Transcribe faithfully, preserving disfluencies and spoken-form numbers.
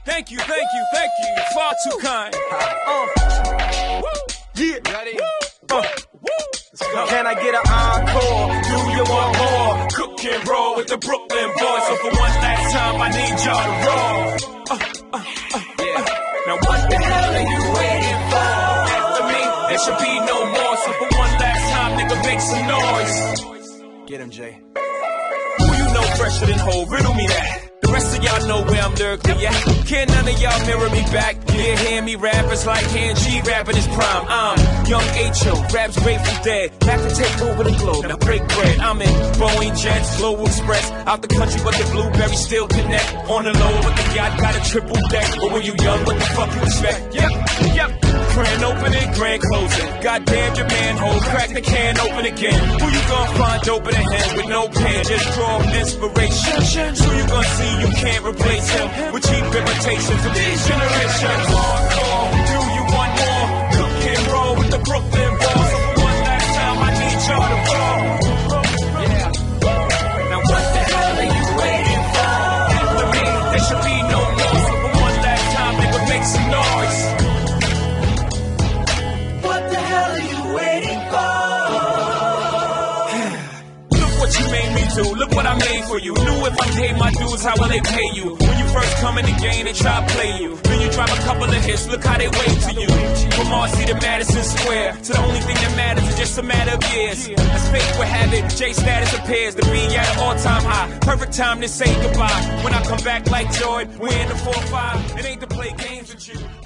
Thank you, thank you, thank you. You're far too kind. Uh. Yeah. Ready? Uh. Can I get an encore? Do you want more? Cook and roll with the Brooklyn boys. So for one last time, I need y'all to roll. Uh, uh, uh, yeah. Now what the hell are you waiting for? After me, there should be no more. So for one last time, nigga, make some noise. Get him, Jay. Who you know fresher than Ho? Riddle me that. The rest of y'all know where I'm lurking, yeah. Can none of y'all mirror me back? Yeah, hear me rap, it's like Hand G rapping his prime. I'm Young H O, raps Grateful Dead. Back to take over the globe, now break bread. I'm in Boeing Jets, Global Express. Out the country, but the blueberry still connect. On the low, but the yacht got a triple deck. But when you young, what the fuck you expect? Yep, yep. Grand opening, grand closing. Goddamn your manhole, crack the can open again. Who you gonna find open a hand with no pen? Just draw inspiration. Who you gonna see you can't replace him with cheap imitations of these generations? Hardcore, do you want more? Cook and roll with the Brooklyn boys. So for one last time, I need y'all to roll. Yeah. Now what the hell are you waiting for? After me, there should be no more. So for one last time, nigga, make some noise. You made me do. Look what I made for you. Knew if I paid my dues, how will they pay you? When you first come in the game, they try to play you. Then you drop a couple of hits, look how they wait to you. From Marcy to Madison Square, to the only thing that matters is just a matter of years. As fate would have it, J status appears to be at an all-time high. Perfect time to say goodbye. When I come back like Jordan, we're in the four five. It ain't to play games with you.